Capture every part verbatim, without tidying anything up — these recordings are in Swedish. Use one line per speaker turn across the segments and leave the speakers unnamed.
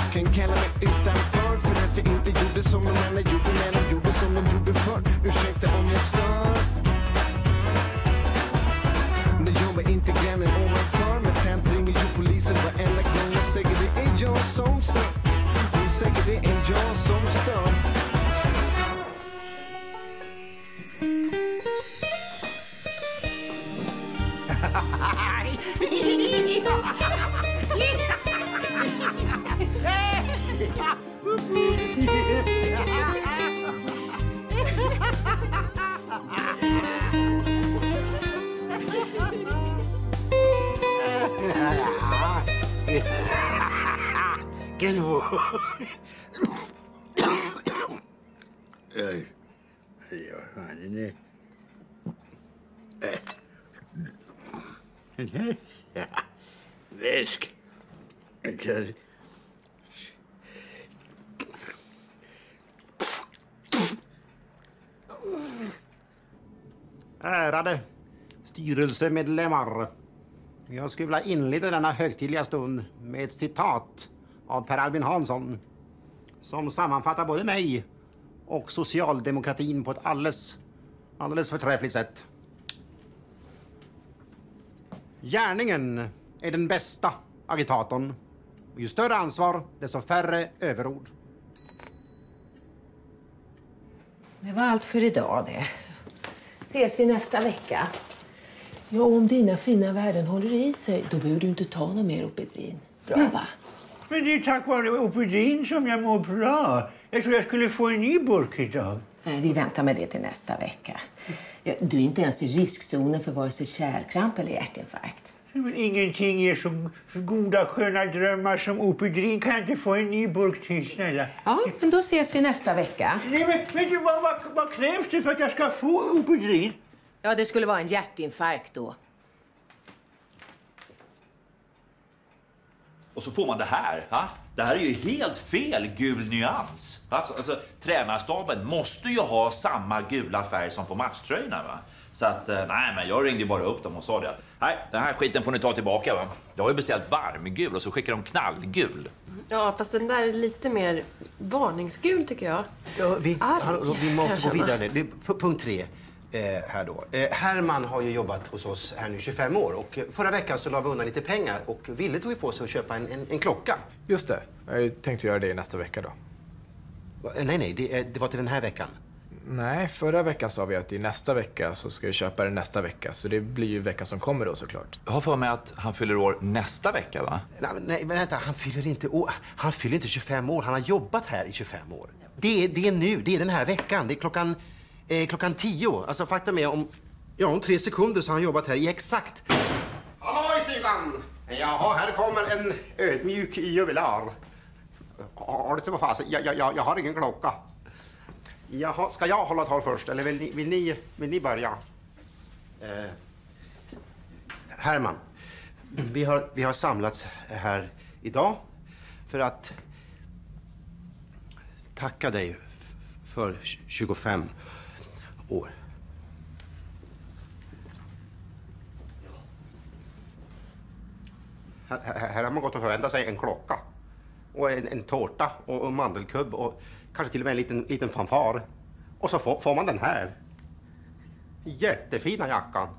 Kan kalla mig utanför för att jag inte gjorde som de andra gjorde när de gjorde som de gjorde förr. Ursäkta om jag stör. Det jobbar inte grannen ovanför. Med tänt ringer ju polisen varenda gång. Jag säger det är jag som stör. Jag säger det är jag som stör.
Gud vad... Väsk.
Ärade styrelsemedlemmar. Jag skulle vilja inleda denna högtidliga stund med ett citat av Per Albin Hansson som sammanfattar både mig och socialdemokratin på ett alldeles, alldeles förträffligt sätt. Gärningen är den bästa agitatorn. Och ju större ansvar, desto färre överord.
Det var allt för idag det. Ses vi nästa vecka. Ja, om dina fina värden håller i sig, då behöver du inte ta något mer Opedrin. Bra, va?
Men det är tack vare Opedrin som jag mår bra. Jag tror jag skulle få en ny burk idag.
Nej, vi väntar med det till nästa vecka. Ja, du är inte ens i riskzonen för vare sig kärlkramp eller hjärtinfarkt.
Men ingenting är så goda, sköna drömmar som Opedrin. Kan jag inte få en ny burk till, snälla?
Ja, men då ses vi nästa vecka.
Nej, men vet du, vad, vad, vad krävs det för att jag ska få Opedrin?
Ja, det skulle vara en hjärtinfarkt då.
Och så får man det här. Ha? Det här är ju helt fel gul nyans. Alltså, alltså, tränarstaben måste ju ha samma gula färg som på matchtröjorna, va? Så att, nej, men jag ringde ju bara upp dem och sa det att nej, den här skiten får ni ta tillbaka, va? Jag har ju beställt varmgul och så skickar de knallgul.
Ja, fast den där är lite mer varningsgul tycker jag.
Ja, vi,
Arg,
hallå, vi måste gå
kanske,
vidare. Det är p- punkt tre. Eh, här då. Eh, Herman har ju jobbat hos oss här nu tjugofem år och förra veckan så la vi undan lite pengar och Ville tog ju på sig att köpa en, en, en klocka.
Just det. Jag tänkte göra det nästa vecka då.
Va? Nej, nej, det, det var till den här veckan.
Nej, förra veckan sa vi att i nästa vecka så ska jag köpa det nästa vecka. Så det blir ju veckan som kommer då såklart.
Jag har för mig att han fyller år nästa vecka, va?
Nej, nej men vänta, han fyller inte år. Han fyller inte tjugofem år, han har jobbat här i tjugofem år. Det är, det är nu, det är den här veckan, det är klockan, eh, klockan tio. Alltså faktum är om, ja, om tre sekunder så har han jobbat här i exakt... Hallå i stugan! Jaha, här kommer en ödmjuk jubilar. Har du inte fast? Jag, jag, jag har ingen klocka. Jaha, ska jag hålla tal först eller vill ni, vill ni, vill ni börja? Eh, Herman, vi har, vi har samlats här idag för att tacka dig f- för tjugofem år. Här, här, här har man gått och förväntat sig en klocka och en, en tårta och, och mandelkubb och kanske till och med en liten, liten fanfar. Och så får, får man den här. Jättefina jackan.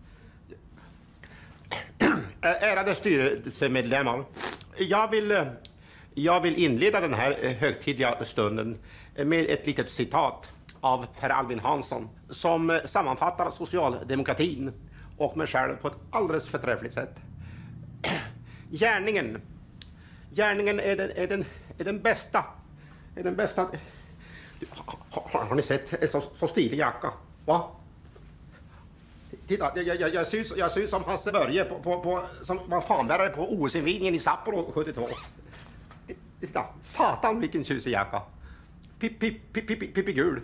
Ärade styrelsemedlemmar. Jag vill, jag vill inleda den här högtidliga stunden med ett litet citat av Per Albin Hansson som sammanfattar socialdemokratin och mig själv på ett alldeles förträffligt sätt. Gärningen. Gärningen är den, är den, är den bästa. Är den bästa... Har, har ni sett en så, så stilig jacka? Va? Titta, jag, jag, jag, ser ut, jag ser ut som Hasse Börje på, på, på, som var fanbärare på O S-invigningen i Sapporo sjuttiotvå. Titta, satan vilken tjusig jacka. Pippi, pippi, pippi, pippi gul.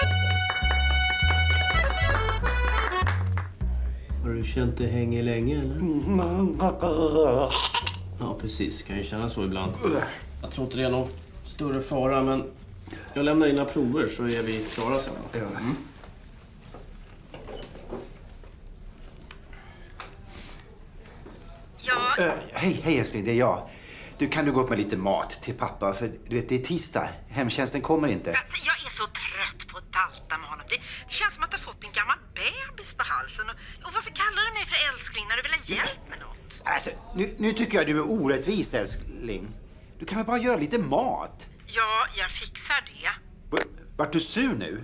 Har du känt det hänger länge eller? Ja, precis. Kan ju känna så ibland. Jag tror inte det är någon större fara, men jag lämnar dina prover så är vi klara sen. Mm.
Ja. Uh, hej, hej älskling, det är jag. Du, kan du gå upp med lite mat till pappa? För du vet, det är tisdag. Hemtjänsten kommer inte.
Jag är så trött på att dalta med honom. Det, det känns som att du har fått en gammal bebis på halsen. Och, och varför kallar du mig för älskling när du vill ha hjälp med något?
Alltså, nu, nu tycker jag du är orättvis, älskling. Du kan väl bara göra lite mat?
Ja, jag fixar det.
Vart du sur nu?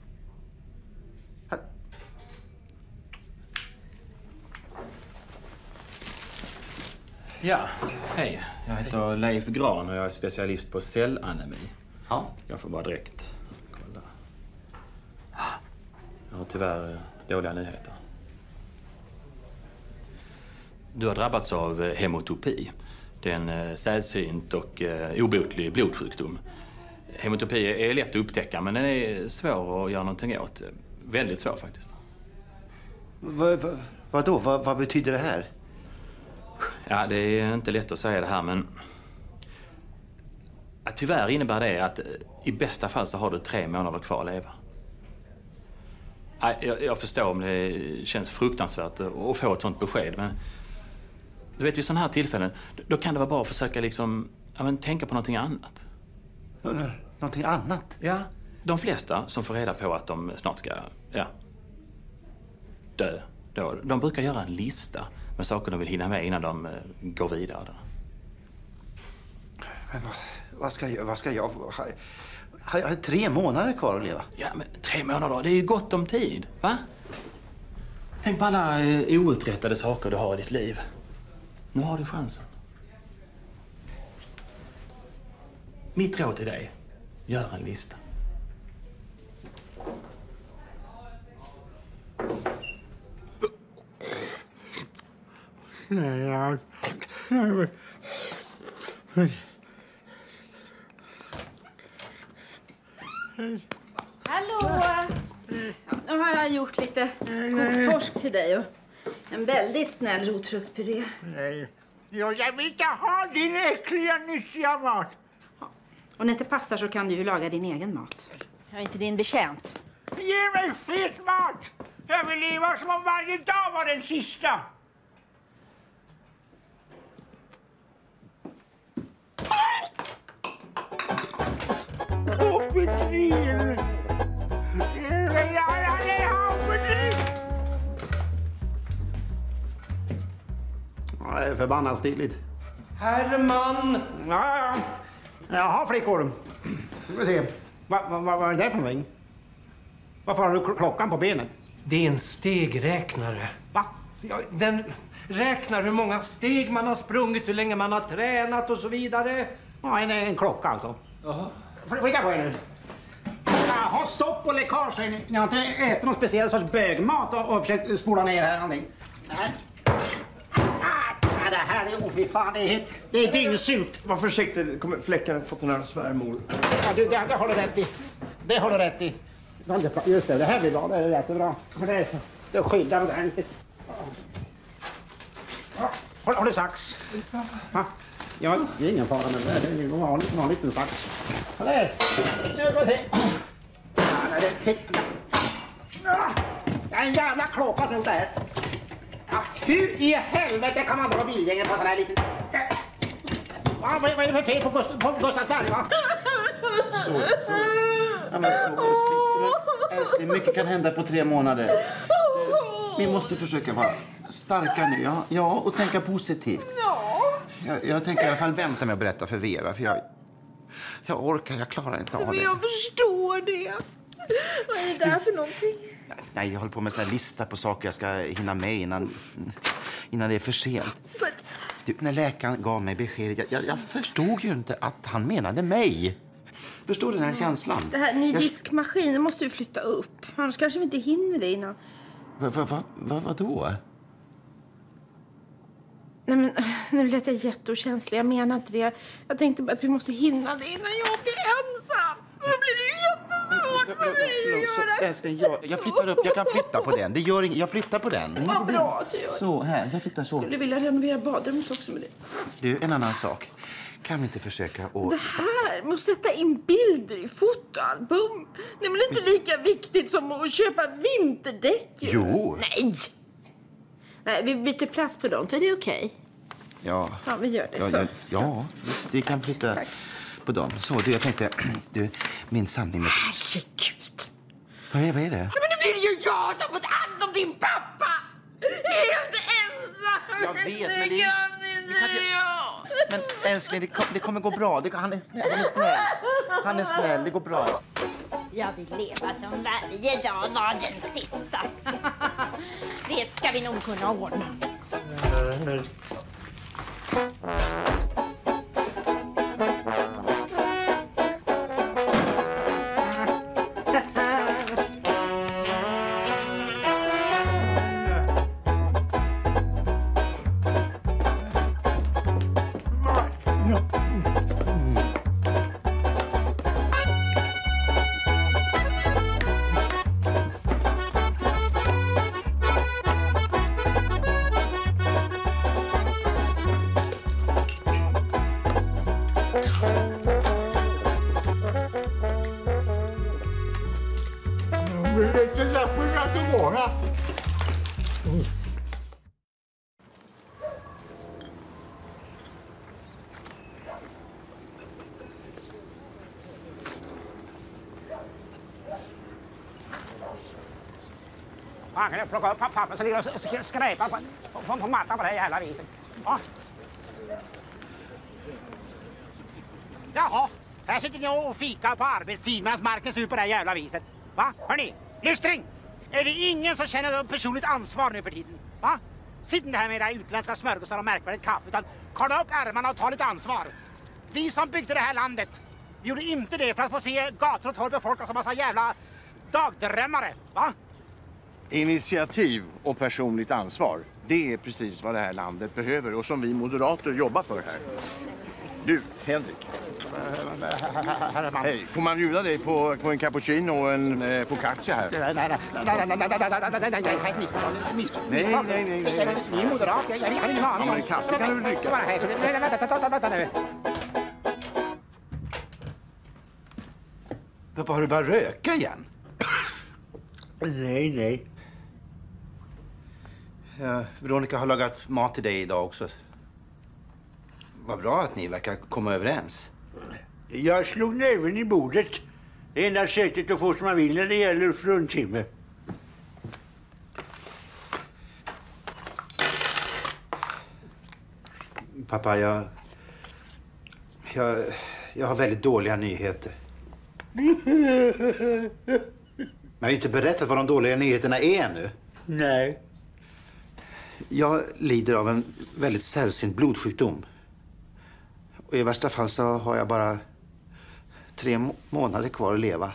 Ja, hej. Jag heter Leif Gran och jag är specialist på cellanemi.
Ja.
Jag får bara direkt kolla. Jag har tyvärr dåliga nyheter. Du har drabbats av hemotopi. Det är en sällsynt och obotlig blodsjukdom. Hemotopi är lätt att upptäcka, men den är svår att göra någonting åt. Väldigt svår faktiskt.
Vad va, vadå? Vad va betyder det här?
Ja, det är inte lätt att säga det här, men... Ja, tyvärr innebär det att i bästa fall så har du tre månader kvar att leva. Ja, jag, jag förstår om det känns fruktansvärt att få ett sånt besked, men... Du vet, vid sådana här tillfällen, då kan det vara bra att försöka liksom... Ja, men tänka på någonting annat.
Någonting annat?
Ja. De flesta som får reda på att de snart ska... Ja... dö. Då, de brukar göra en lista med saker de vill hinna med innan de uh, går vidare.
Men vad, vad ska jag... Vad ska jag ha, har jag tre månader kvar att leva?
Ja, men tre månader, det är ju gott om tid, va? Tänk på alla uh, outrättade saker du har i ditt liv. Nu har du chansen. Mitt råd till dig, gör en lista.
Nej, jag...
Hallå! Nu har jag gjort lite kokt torsk till dig och en väldigt snäll rotfruktspuré.
Nej, jag vill inte ha din äckliga, nyttiga mat.
Om det inte passar så kan du ju laga din egen mat. Jag är inte din betjänt.
Ge mig fet mat! Jag vill leva som om varje dag var den sista. Åh, Petrin!
Ja, det är förbannat stiligt.
Herman!
Ja, ja. Jaha, flickor. Vi får se. Vad va, va, va är det för någonting? Varför har du klockan på benet?
Det är en stegräknare.
Va?
Ja, den räknar hur många steg man har sprungit, hur länge man har tränat och så vidare.
Ja, en, en klocka alltså.
Jaha.
Flytta på er nu. Ha stopp och läckage. Ni har inte ätit någon speciell sorts bögmat och, och försökt spola ner här någonting. Det här... Ah, det här är ofy fan. Det är, det är dyngsurt.
Var försiktig, det kommer fläckar fått några svärmor.
Ja, du, det, det har du rätt i. Det har du rätt i. Just det, det här blir bra. Det är jättebra. För det, det skyddar ordentligt. Ja, har, har du sax? Ja. Ja, det är ingen fara med det. Det är en vanlig, vanlig liten sax. Ja, där. Nu ska vi se. Ja, det är ja, en jävla klocka till det här. Ja, hur i helvete kan man dra bilgängen på sån här liten... Ja, vad är det för fel på Gustav, på Gustav Klarg, va? Så, så. Ja, men så, älskling. Men, älskling, mycket kan hända på tre månader. Vi måste försöka vara starka nu, ja, ja och tänka positivt. Jag, jag tänker i alla fall vänta med att berätta för Vera, för jag, jag orkar, jag klarar inte av det.
Men jag förstår det. Vad är det där för någonting?
Nej, jag håller på med en sån här lista på saker jag ska hinna med innan, innan det är för sent. Du, när läkaren gav mig beskedet, jag, jag, jag förstod ju inte att han menade mig. Förstår du den här känslan?
Det här ny
jag...
diskmaskin måste vi flytta upp. Annars kanske vi inte hinner det innan.
Vad va, va, va, vad då?
Nej, men nu lät jag jätteokänslig. Jag menar inte det. Jag tänkte bara att vi måste hinna det innan jag blir ensam. Då blir det jättesvårt för mig att göra.
Älskling, jag, jag flyttar upp. Jag kan flytta på den. Det gör inget. Jag flyttar på den.
Vad bra att du gör.
Så, här. Jag flyttar så.
Jag skulle vilja renovera badrummet också med det.
Du, en annan sak. Kan vi inte försöka att...
Det här med att sätta in bilder i fotoalbum. Det är väl inte lika viktigt som att köpa vinterdäck?
Jo.
Nej. Nej, vi byter plats på dem, för det är okej.
Ja.
Ja, vi gör det
Ja,
så.
ja, ja visst, det kan flytta
Tack.
på dem. Så, du, jag tänkte, du, min samling med...
Herregud.
Vad är, vad är det?
Men nu blir det ju jag som fått hand om din pappa! Helt ensam!
Jag vet, men det är... Vi kan inte... Men älskling, det, kom, det kommer gå bra. Det, han, är snäll, han är snäll. Han är snäll, det går bra.
Jag vill leva som varje dag var den sista. Det ska vi nog kunna ordna.
Man kan plocka upp papper så ligger och skräpar på, på, på mattan på det här jävla viset. Ja. Jaha, här sitter ni och fikar på arbetstid medan marken ser ut på det här jävla viset. Va? Hörrni, lystring! Är det ingen som känner ett personligt ansvar nu för tiden? Va? Sitt inte här med era utländska smörgåsar och märkvärdigt kaffe, utan kolla upp ärmarna och ta lite ansvar. Vi som byggde det här landet, vi gjorde inte det för att få se gator och torg befolkas som massa jävla dagdrömmare, va?
Initiativ och personligt ansvar, det är precis vad det här landet behöver och som vi moderater jobbar för här. Du, Henrik. Hej, får man bjuda dig på, på en cappuccino och en eh, focaccia här?
Nej, nej, nej, nej, nej, nej, nej, nej, nej, nej, nej, missförstånd, missförstånd.
Nej, nej, nej, nej.
Ni är moderat, jag har ingen aning.
Ja, men kaffe kan du väl dricka?
Bara här, så det... Nej, vänta, vänta, vänta nu.
Pappa, har du bara röka igen?
Nej, nej.
Ja, Veronica har lagat mat till dig idag också. Vad bra att ni verkar komma överens.
Jag slog näven i bordet. Det enda sättet att få som man vill när det gäller fruntimmer.
Pappa, jag... Jag, jag har väldigt dåliga nyheter. Men jag har ju inte berättat vad de dåliga nyheterna är ännu.
Nej.
Jag lider av en väldigt sällsynt blodsjukdom. Och i värsta fall så har jag bara tre må- månader kvar att leva.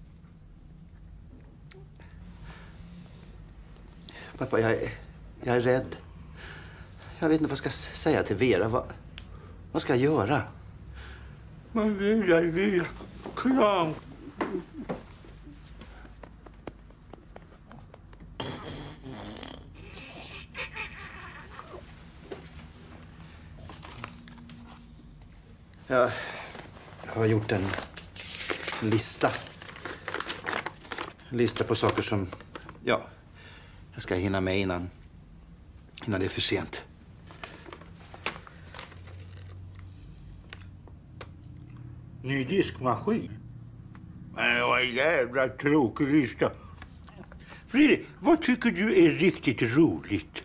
Pappa, jag är, jag är rädd. Jag vet inte vad jag ska s- säga till Vera. Vad, vad ska jag göra?
Men lilla, lilla, kram.
Jag, jag har gjort en lista. En lista på saker som, ja, jag ska hinna med innan, innan det är för sent.
Ny diskmaskin. Men det var en jävla tråkig lista. Fredrik, vad tycker du är riktigt roligt?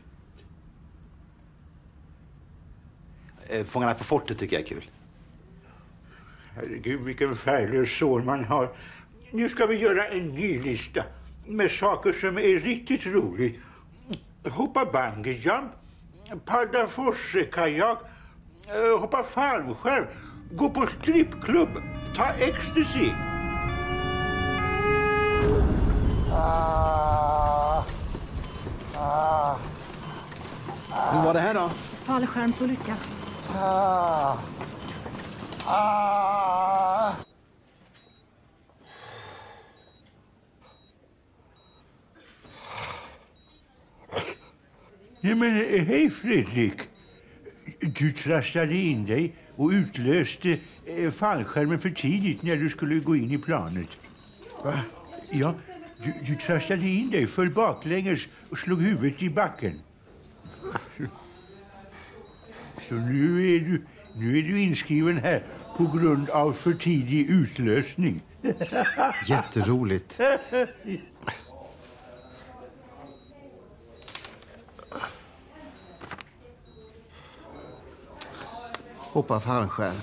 Eh, Fångarna på fortet tycker jag är kul.
Herregud, vilken färglös son man har. Nu ska vi göra en ny lista med saker som är riktigt roligt. Hoppa bungyjump, paddla forsekajak, eh, hoppa fallskärm, gå på strippklubb, ta ecstasy.
Ah. Ah. Hur var det här då?
Fallskärmsolycka.
Ah. Ah.
Nej, men hej Fredrik. Du trasslade in dig och utlöste eh, fallskärmen för tidigt när du skulle gå in i planet.
Va?
Ja, du, du trasslade in dig, föll baklänges och slog huvudet i backen. Alltså, nu är du, nu är du inskriven här på grund av för tidig utlösning.
Jätteroligt. Hoppa fallskärm.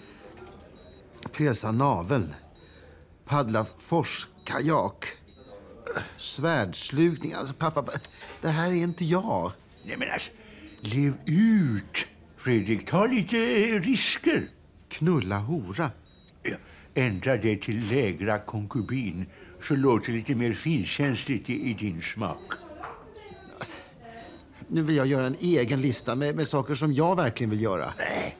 Pösa naveln. Paddla forskajak. Svärdslukning. Alltså, pappa, det här är inte jag.
Nej, men alltså, lev ut, Fredrik. Ta lite risker.
Knulla hora.
Ja, ändra det till lägra konkubin så låter det lite mer finkänsligt i, i din smak.
Alltså, nu vill jag göra en egen lista med, med saker som jag verkligen vill göra.
Nej.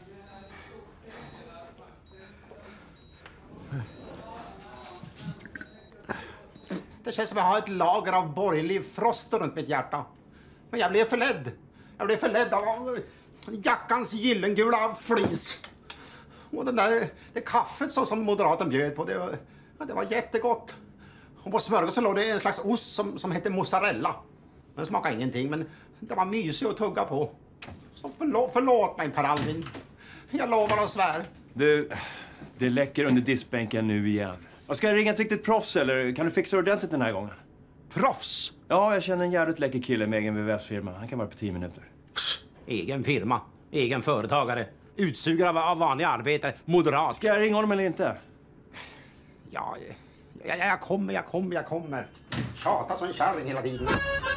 Det känns som att jag har ett lager av borgerlig frost runt mitt hjärta. Men jag blev förledd. Jag blev förledd av jackans gyllengula flis. Och den där, det kaffet så som moderaten bjöd på, det var, ja, det var jättegott. Och på smörgåsen låg det en slags ost som, som hette mozzarella. Den smakade ingenting, men det var mysigt att tugga på. Så förlåt, förlåt mig, Per Albin. Jag lovar och svär.
Du, det läcker under diskbänken nu igen. Jag ska jag ringa ett riktigt proffs eller kan du fixa det ordentligt den här gången?
Proffs?
Ja, jag känner en jävligt läcker kille med egen V V S-firma. Han kan vara på tio minuter.
Pss, egen firma, egen företagare, utsugare av, av vanliga arbetare, moderat.
Ska jag ringa honom eller inte?
Ja, jag, jag kommer, jag kommer, jag kommer. Tjata som en kärring hela tiden.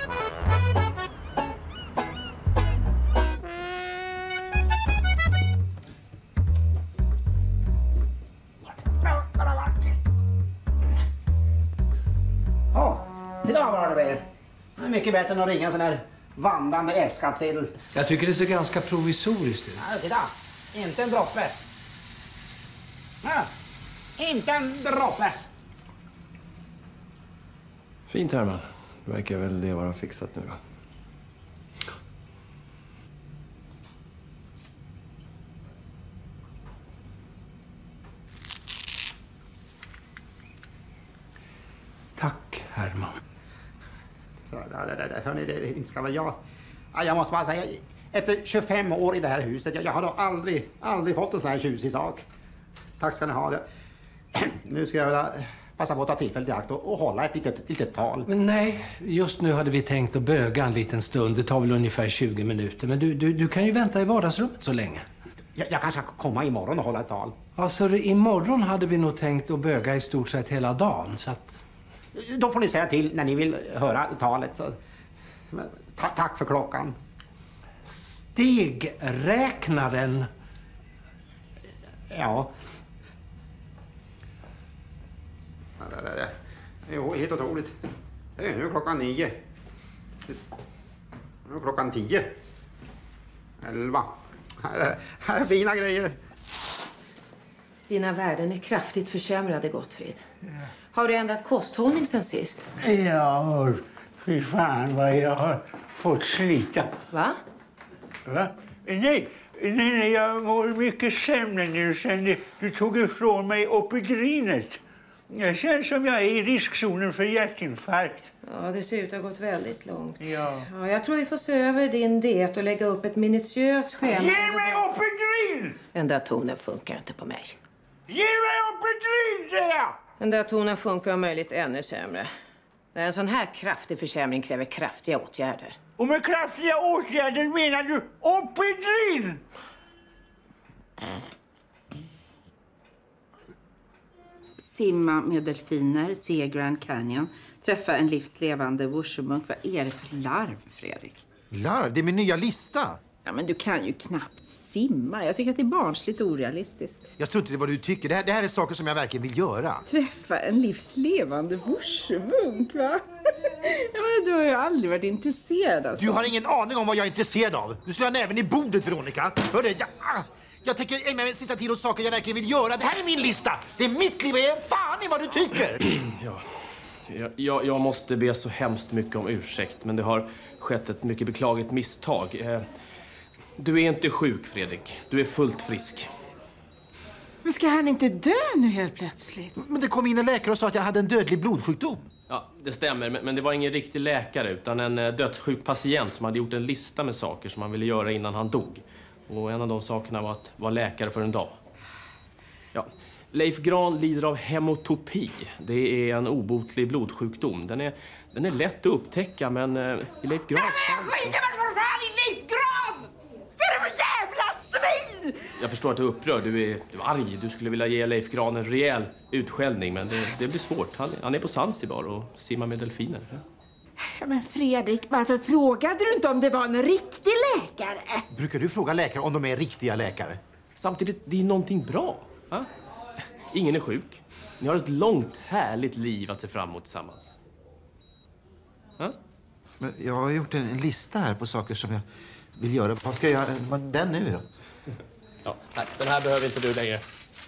Ja, idag var det väl. Det är mycket bättre än att ringa en sån här vandrande F-skattsedel.
Jag tycker det ser ganska provisoriskt ut.
Ja, titta. Inte en droppe. Ja, inte en droppe.
Fint, Herman. Det verkar väl det vara fixat nu då.
Tack, Herman.
Hörrni, det inte ska vara jag. Jag måste bara säga, efter tjugofem år i det här huset, jag, jag har då aldrig, aldrig fått en sån här tjusig sak. Tack ska ni ha. Det. Nu ska jag vilja passa på att ta tillfället i akt och, och hålla ett litet, litet tal.
Men nej, just nu hade vi tänkt att böga en liten stund. Det tar väl ungefär tjugo minuter. Men du, du, du kan ju vänta i vardagsrummet så länge.
Jag, jag kanske kan komma imorgon och hålla ett tal.
Alltså, imorgon hade vi nog tänkt att böga i stort sett hela dagen, så att...
Då får ni säga till när ni vill höra talet. Så... Ta tack för klockan.
Stegräknaren.
Ja. Jo, helt otroligt. Det är nu klockan nio. Nu är klockan tio. Elva. Här är fina grejer.
Dina värden är kraftigt försämrade, Gottfrid. Ja. Har du ändrat kosthållning sen sist?
Ja, fy fan vad jag har fått slita.
Va?
Va? Nej, nej, nej, jag mår mycket sämre nu sen du, du tog ifrån mig Opedrinet. Jag känns som jag är i riskzonen för hjärtinfarkt.
Ja, det ser ut att ha gått väldigt långt.
Ja.
Ja, jag tror vi får se över din diet och lägga upp ett minutiöst schema.
Ge mig Opedrin!
Den där tonen funkar inte på mig.
Ge mig Opedrin, säger jag!
Den där tonen funkar om möjligt ännu sämre. En sån här kraftig försämring kräver kraftiga åtgärder.
Och med kraftiga åtgärder menar du Opedrin?
Simma med delfiner, se Grand Canyon, träffa en livslevande wushumunk. Vad är det för larv, Fredrik?
Larv? Det är min nya lista.
Ja, men du kan ju knappt simma. Jag tycker att det är barnsligt orealistiskt.
Jag tror inte det är vad du tycker. Det här, det här är saker som jag verkligen vill göra.
Träffa en livslevande wushumunk, va? Ja, men du har ju aldrig varit intresserad av sånt.
Du har ingen aning om vad jag är intresserad av. Du slår näven i bordet, Veronica. Hör du, jag, jag tänker ägna mig sista tiden åt saker jag verkligen vill göra. Det här är min lista. Det är mitt liv. Jag är fan i vad du tycker.
Ja. Jag, jag måste be så hemskt mycket om ursäkt, men det har skett ett mycket beklagligt misstag. Du är inte sjuk, Fredrik. Du är fullt frisk.
Men ska han inte dö nu helt plötsligt?
Men det kom in en läkare och sa att jag hade en dödlig blodsjukdom.
Ja, det stämmer. Men det var ingen riktig läkare utan en dödssjuk patient som hade gjort en lista med saker som han ville göra innan han dog. Och en av de sakerna var att vara läkare för en dag. Ja. Leif Gran lider av hemotopi. Det är en obotlig blodsjukdom. Den är, den är lätt att upptäcka, men eh, i Leif Grans fall...
Skit i vad det var fan i Leif Gran! Vad är det för jävla svin?
Jag förstår att du är upprörd, du är, du är arg. Du skulle vilja ge Leif Gran en rejäl utskällning, men det, det blir svårt. Han, han är på Zanzibar och simmar med delfiner.
Ja, men Fredrik, varför frågade du inte om det var en riktig läkare?
Brukar du fråga läkare om de är riktiga läkare?
Samtidigt, det är någonting bra. Va? Ingen är sjuk. Ni har ett långt, härligt liv att se fram emot tillsammans. Ha?
Men jag har gjort en, en lista här på saker som jag vill göra. Vad ska jag göra? Den nu då?
Ja, nej, den här behöver inte du längre.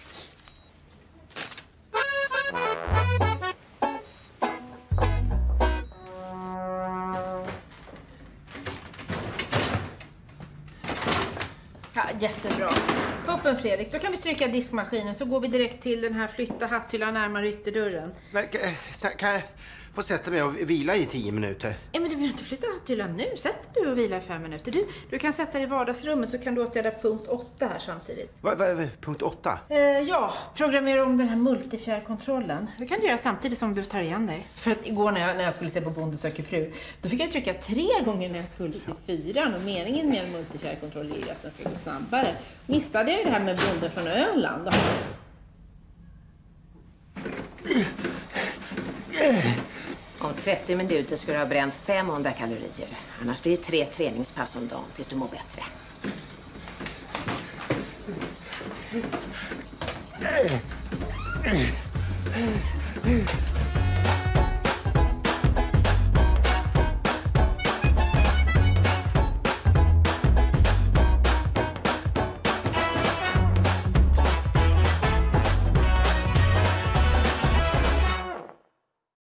Ja, jättebra. Toppen Fredrik, då kan vi stryka diskmaskinen så går vi direkt till den här flytta hatthyllan närmare ytterdörren.
Men, kan jag få sätta mig och vila i tio minuter?
Ja, men du behöver inte flytta hatthyllan nu. Sätt dig och vila i fem minuter. Du, du kan sätta dig i vardagsrummet så kan du åtgärda punkt åtta här samtidigt.
Vad va, punkt åtta?
Eh, ja, programmera om den här multifjärrkontrollen. Det kan du göra samtidigt som du tar igen dig. För att igår när jag, när jag skulle se på Bonde söker fru, då fick jag trycka tre gånger när jag skulle till fyran. Och meningen med en multifjärrkontroll är ju att den ska gå snabbare. Missade jag ju det här med Bonde från Öland.
Om trettio minuter ska du ha bränt femhundra kalorier. Annars blir det tre träningspass om dagen tills du mår bättre.